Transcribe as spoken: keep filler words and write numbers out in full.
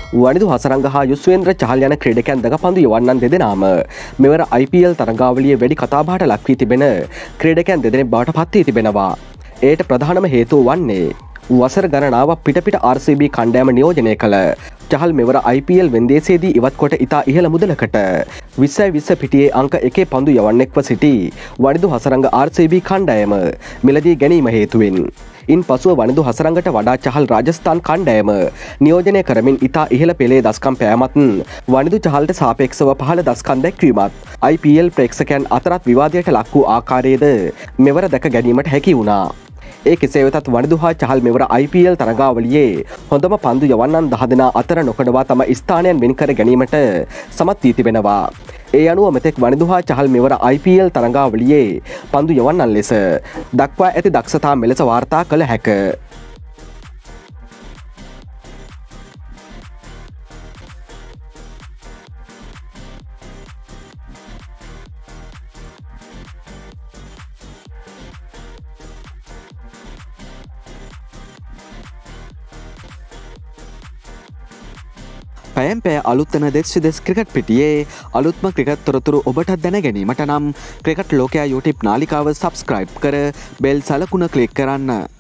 වනිදු හසරංග හා යුස්වේන්ද්‍ර චහල් යන ක්‍රීඩකයන් දඟපන්දු යවන්නන් දෙදෙනාම මෙවර I P L තරගාවලියේ වැඩි කතාබහට ලක් වී තිබෙන ක්‍රීඩකයන් දෙදෙනෙක් බවට පත් වී තිබෙනවා. ඒට ප්‍රධානම හේතුව වන්නේ වසර ගණනාවක් පිට පිට R C B කණ්ඩායම නියෝජනය කළ චහල් මෙවර I P L වෙන්දේසේදී ඉවත් කොට ඉතා ඉහළ මුදලකට විස්සයි විස්ස පිටියේ අංක එකේ පන්දු යවන්නෙක්ව සිටි Wanindu Hasaranga R C B කණ්ඩායම මිලදී ගැනීම හේතුවෙන් ඉන් පසුව වනිදු හසරංගට වඩා චහල් රාජස්ථාන් කණ්ඩායම නියෝජනය කරමින් ඉතා ඉහළ පෙළේ දස්කම් පෑමත් වනිදු චහල්ට සාපේක්ෂව පහළ දස්කම් දැක්වීමත් I P L ප්‍රේක්ෂකයන් අතරත් විවාදයට ලක් වූ ආකාරයේද මෙවර දැක ගැනීමට හැකි වුණා. ඒ කෙසේ වෙතත් වනිදු හා චහල් මෙවර I P L තරගාවලියේ හොඳම පන්දු යවන්නන් දහ දෙනා අතර නොකඩවා තම ස්ථානයන් වෙන් කර ගැනීමට සමත් වී තිබෙනවා. ඒ අනුව මෙතෙක් වනිදු හා චහල් මෙවර I P L තරගාවලියේ පන්දු යවන්නන් ලෙස දක්වා ඇති දක්ෂතා මෙලෙස වාර්තා කළ හැක. පැයම් පැය අලුත්තන දෙස් දෙස් ක්‍රිකට් පිටියේ අලුත්ම ක්‍රිකට් තොරතුරු ඔබට දැන ගැනීමට නම් ක්‍රිකට් ලෝකයා YouTube නාලිකාව සබස්ක්‍රයිබ් කර බෙල් සලකුණ ක්ලික් කරන්න.